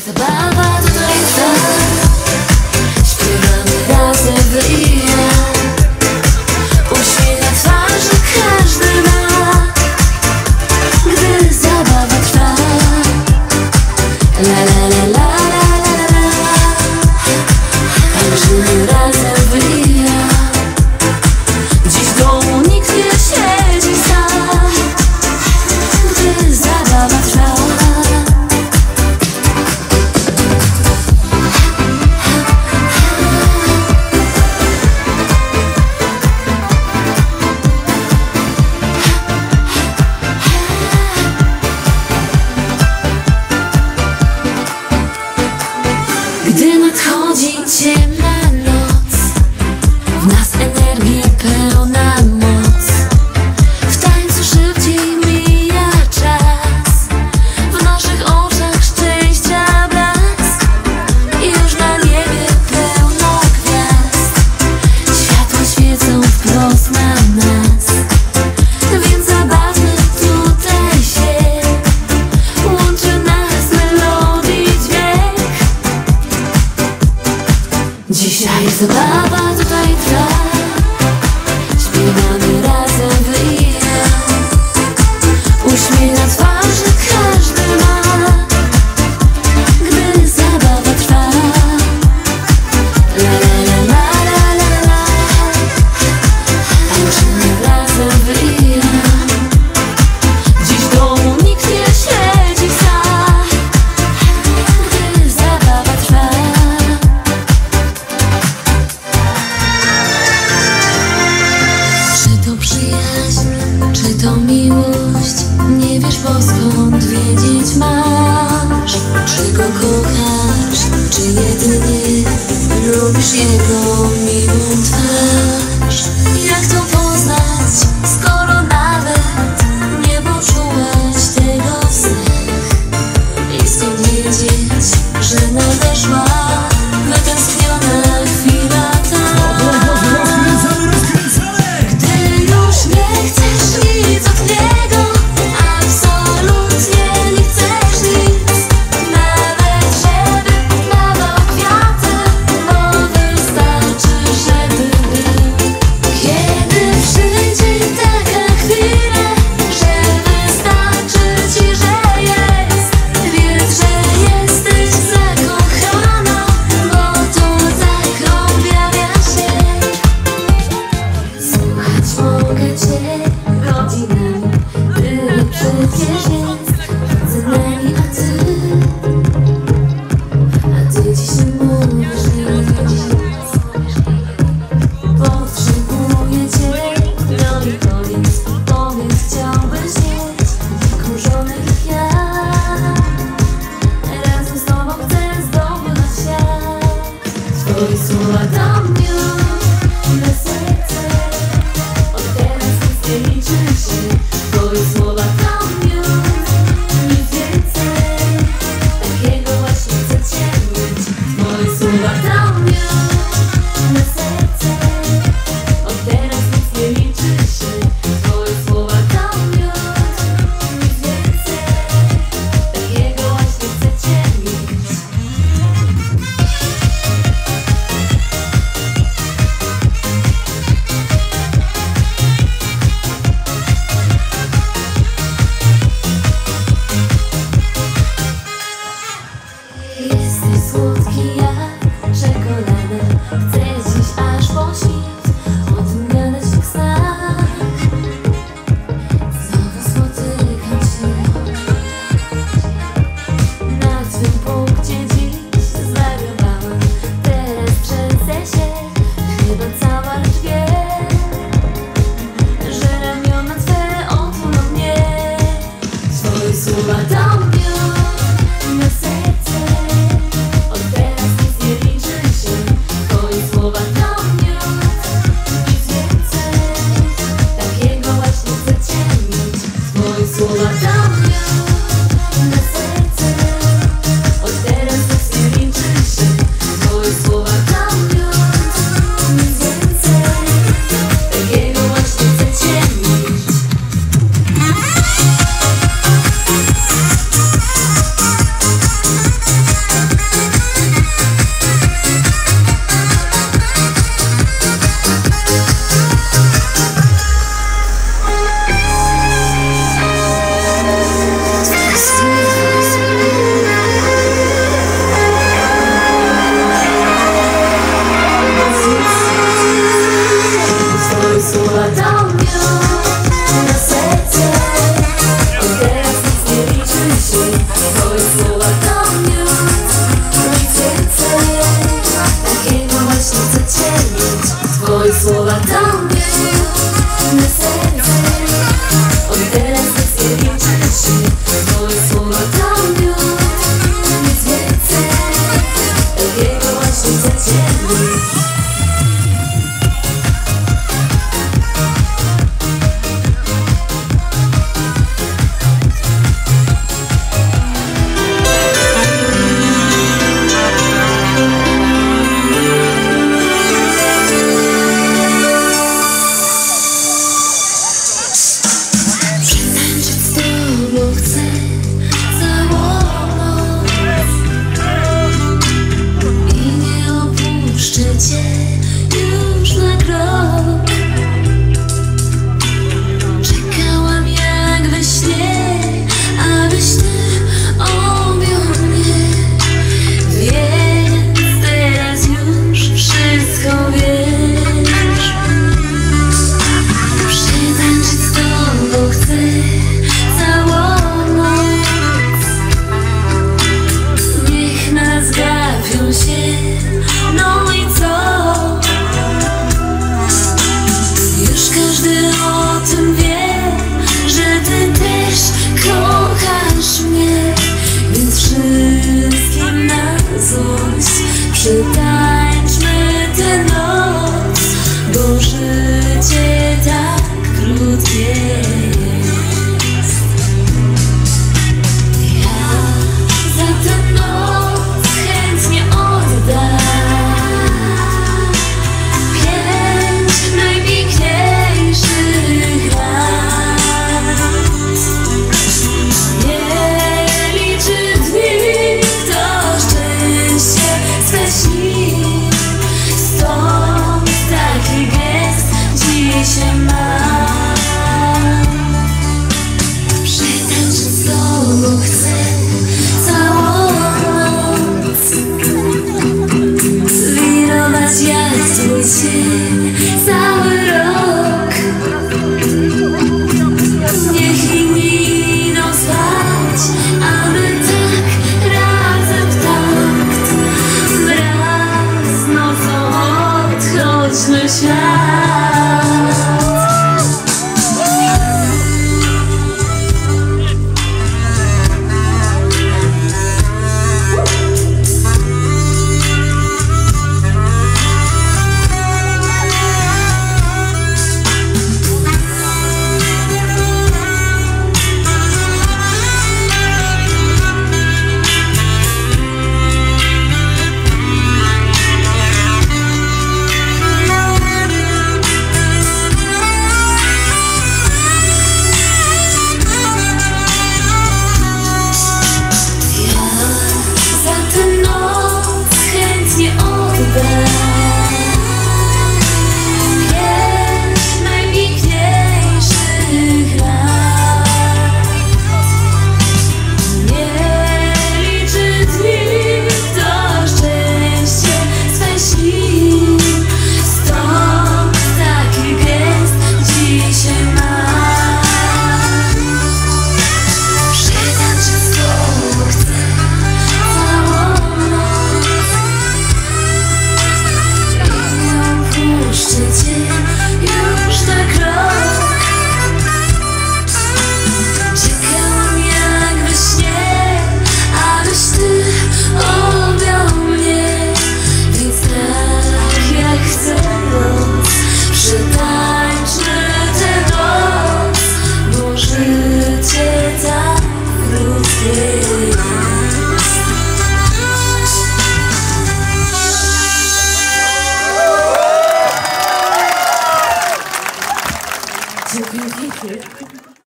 zabawa tutaj trwa. Śpiewamy razem wy i ja. Uśmiech na twarzy każdy ma, gdy zabawa trwa. La la la la la la la. Tańczymy razem wy i ja. Dziś w domu nikt nie siedzi sam, gdy zabawa trwa. Gdy nadchodzi ciemna noc, w nas energii pełna moc. W tańcu szybciej mija czas, w naszych oczach szczęścia blask. I już na niebie pełno gwiazd, światła świecą wprost na nas. Więc zabawmy tutaj się, łączy nas melodii dźwięk. Dzisiaj zabawa tutaj trwa. Śpiewamy razem wy i ja. Uśmiech na twarzy każdy ma, gdy zabawa trwa. La la la la la la la. Tańczymy razem wy i ja. Dziś w domu nikt nie siedzi sam, gdy zabawa trwa. Czy to przyjaźń, czy to miłość? Nie wiesz, bo skąd wiedzieć masz? Czy go kochasz, czy jedynie lubisz jego miłą twarz? Jak to poznać, skoro nawet nie poczułaś tego w snach? I skąd wiedzieć, że nadeszła wytęskniona chwila ta? Gdy już nie chcesz nic od niego, absolutnie nie chcesz nic, nawet żeby podawał kwiaty, bo wystarczy, żeby był. Kiedy przyjdzie taka chwila, że wystarczy ci, że jest, wiedz, że jesteś zakochana, bo to tak objawia się. Słuchać mogę cię godzinami, tyle przecież jest między nami a ty. A ty dziś nie mówisz nic. Potrzebuję cię, no i powiedz, chciałbyś mieć wkurzonych ja. Razem z tobą chcę zdobywać świat. Twoje słowa do mnie me serce, od teraz nic nie liczy się. Twoje słowa to miód, nic więcej. Takiego właśnie chcę cię mieć. Twoje słowa to miód, me serce, od teraz nic nie liczy się. Twoje słowa to miód, nic więcej. Takiego właśnie chcę cię mieć. Jesteś słodki jak czekolada.